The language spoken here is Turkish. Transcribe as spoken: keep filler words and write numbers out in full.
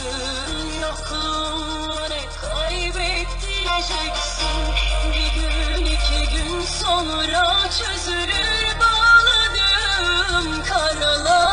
Yokluğunu ne kaybettireceksin. Bir gün iki gün sonra çözülür bağladığım karalar.